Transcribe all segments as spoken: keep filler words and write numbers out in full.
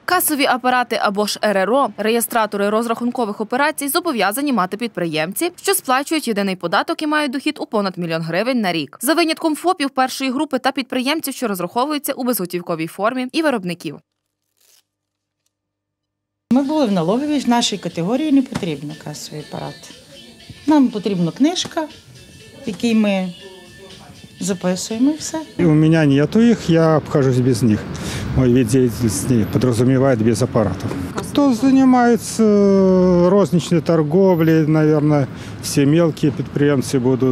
Касові апарати або ж ер ер о, реєстратори розрахункових операцій, зобов'язані мати підприємці, що сплачують єдиний податок і мають дохід у понад мільйон гривень на рік. За винятком ФОПів першої групи та підприємців, що розраховуються у безготівковій формі, і виробників. Ми були в налоговій, в нашій категорії не потрібен касовий апарат. Нам потрібна книжка, в якій ми записуємо і все. У меня нету их, я обхожусь без них. Мой вид деятельности подразумевает без аппаратов. Кто занимается розничной торговлей, наверное, все мелкие предприемцы будут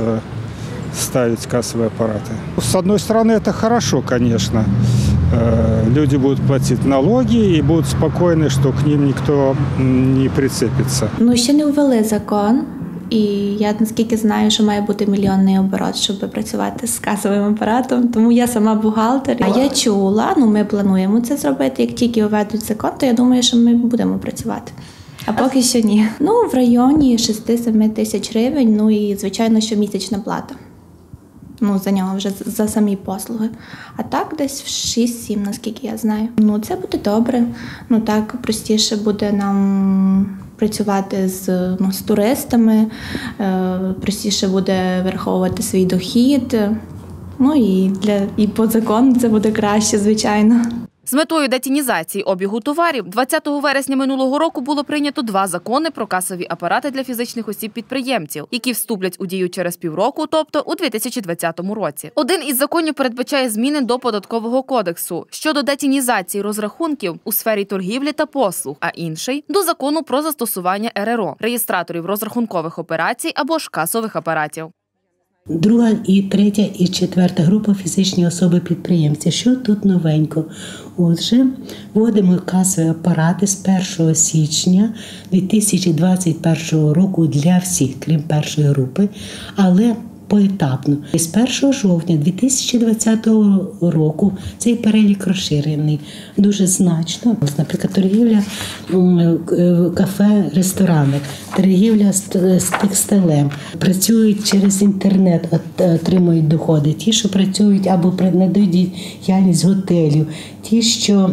ставить кассовые аппараты. С одной стороны, это хорошо, конечно. Люди будут платить налоги и будут спокойны, что к ним никто не прицепится. Ну, ще не ввели закон. І я наскільки знаю, що має бути мільйонний оборот, щоб працювати з касовим апаратом. Тому я сама бухгалтер. А я чула, ну ми плануємо це зробити. Як тільки введуть закон, то я думаю, що ми будемо працювати. А поки що ні. Ну, в районі шість-сім тисяч гривень, ну і, звичайно, щомісячна плата. Ну, за нього вже, за самі послуги. А так десь в шість-сім, наскільки я знаю. Ну, це буде добре. Ну, так простіше буде нам працювати з, ну, з туристами, е, простіше буде враховувати свій дохід. Ну, і, для, і по закону це буде краще, звичайно. З метою детінізації обігу товарів двадцятого вересня минулого року було прийнято два закони про касові апарати для фізичних осіб-підприємців, які вступлять у дію через півроку, тобто у дві тисячі двадцятому році. Один із законів передбачає зміни до Податкового кодексу щодо детінізації розрахунків у сфері торгівлі та послуг, а інший – до закону про застосування ер ер о – реєстраторів розрахункових операцій або ж касових апаратів. Друга і третя і четверта група фізичні особи-підприємці. Що тут новенько? Отже, вводимо касові апарати з першого січня дві тисячі двадцять першого року для всіх, крім першої групи, але поетапно. З першого жовтня дві тисячі двадцятого року цей перелік розширений дуже значно. Наприклад, торгівля кафе, ресторани, торгівля з текстилем, працюють через інтернет, отримують доходи. Ті, що працюють або надають діяльність готелів, ті, що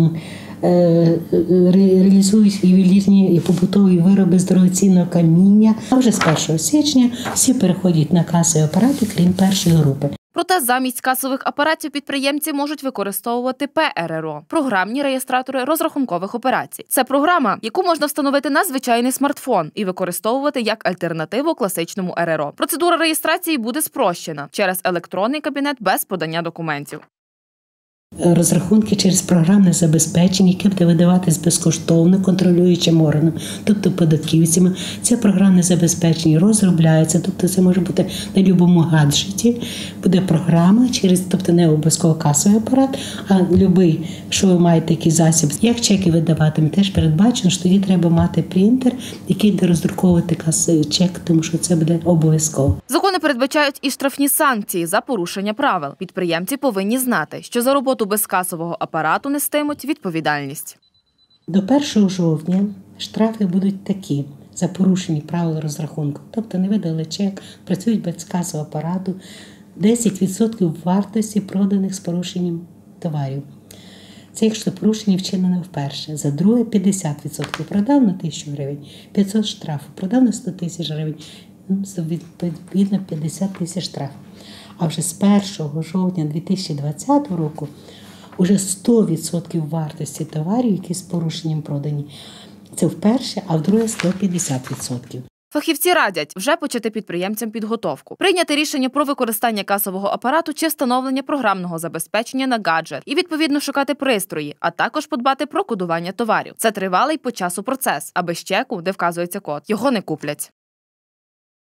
реалізують ювелірні і побутові вироби з дорогоцінного каміння. А вже з першого січня всі переходять на касові апарати, крім першої групи. Проте замість касових апаратів підприємці можуть використовувати пе ер ер о – програмні реєстратори розрахункових операцій. Це програма, яку можна встановити на звичайний смартфон і використовувати як альтернативу класичному ер ер о. Процедура реєстрації буде спрощена через електронний кабінет без подання документів. Розрахунки через програмне забезпечення, яке буде видаватись безкоштовно контролюючим органом, тобто податківцями. Це програмне забезпечення розробляється, тобто це може бути на будь-якому гаджеті. Буде програма, через, тобто не обов'язково касовий апарат, а будь-який, якщо ви маєте якийсь засіб, як чеки видаватиме, теж передбачено, що тоді треба мати принтер, який буде роздруковувати касовий чек, тому що це буде обов'язково. Закони передбачають і штрафні санкції за порушення правил. Підприємці повинні знати, що за роботу без касового апарату нестимуть відповідальність. До першого жовтня штрафи будуть такі за порушені правил розрахунку. Тобто не видали чек, працюють без касового апарату, десять відсотків вартості проданих з порушенням товарів. Це якщо порушення вчинено вперше. За друге п'ятдесят відсотків. Продав на тисячу гривень, п'ятсот штрафу. Продав на сто тисяч гривень, відповідно п'ятдесят тисяч штрафу. А вже з першого жовтня дві тисячі двадцятого року уже сто відсотків вартості товарів, які з порушенням продані. Це вперше, а вдруге сто п'ятдесят відсотків. Фахівці радять вже почати підприємцям підготовку, прийняти рішення про використання касового апарату чи встановлення програмного забезпечення на гаджет і, відповідно, шукати пристрої, а також подбати про кодування товарів. Це тривалий по часу процес, а без чеку, де вказується код, його не куплять.